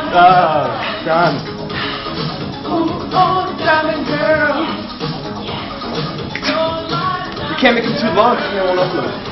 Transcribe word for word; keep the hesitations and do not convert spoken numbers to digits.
Ah, done. Oh, diamond girl. You can't make it too long because they won't upload.